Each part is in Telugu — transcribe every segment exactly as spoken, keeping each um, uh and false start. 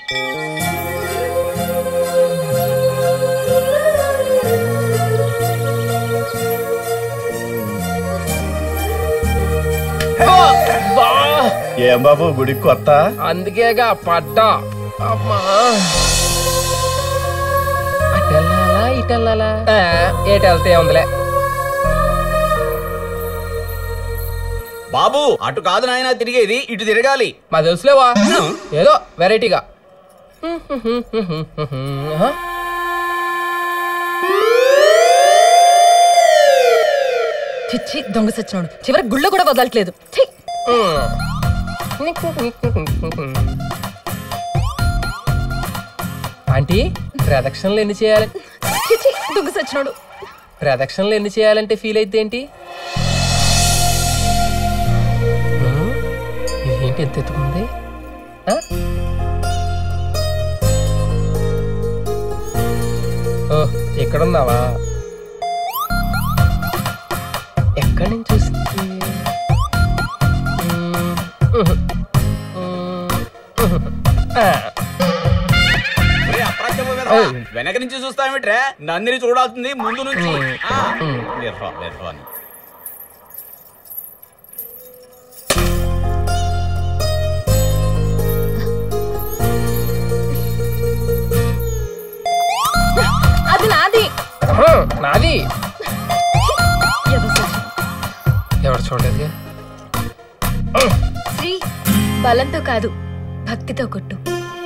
ఏం బాబు గుడికి కొత్త? అందుకేగా పడ్డా. అమ్మా అటెల్లాలా ఇటెల్లాలా? ఏటెళ్తే ఉందిలే బాబు. అటు కాదు నాయన తిరిగేది, ఇటు తిరగాలి. మా తెలుసులేవా, ఏదో వెరైటీగా. చిచ్చి దొంగ సచ్చినోడు, చివరి గుళ్ళో కూడా వదలట్లేదు. ఆంటీ ప్రదక్షిణలు ఎన్ని చేయాలి? చిచ్చి దొంగ సచ్చినోడు. ప్రదక్షిణలు ఎన్ని చేయాలంటే ఫీల్ అయితే ఏంటి? ఇదేంటి ఎంత ఎత్తుకుంది? ఓ ఎక్కడున్నావా? ఎక్కడి నుంచి చూస్తుంది? వెనక నుంచి చూస్తామేట్రా, నందిని చూడాల్సింది ముందు నుంచి. అది నాది. నాది ఎవరు చూడలేదు. శ్రీ బలంతో కాదు భక్తితో కొట్టు.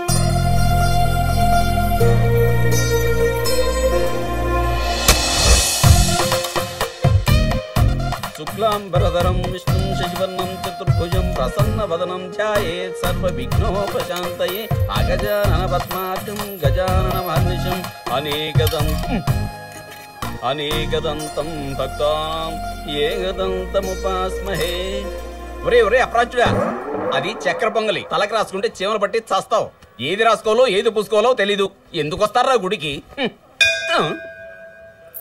శుక్లాంబరధరం విష్ణుం శశివర్ణం చతుర్భుజం ప్రసన్నవదనం ధ్యాయేత్ సర్వవిఘ్నోపశాంతయే అగజానన పద్మార్కం గజానన మహర్నిశం అనేకదంతం అనేకదంతం భక్తాం ఏకదంతముపాస్మహే. ఒరే ఒరే అప్రాచుడా, అది చక్కెర పొంగలి. తలకి రాసుకుంటే చీమలు పట్టి చస్తావు. ఏది రాసుకోవాలో ఏది పూసుకోవాలో తెలీదు. ఎందుకు వస్తారా గుడికి?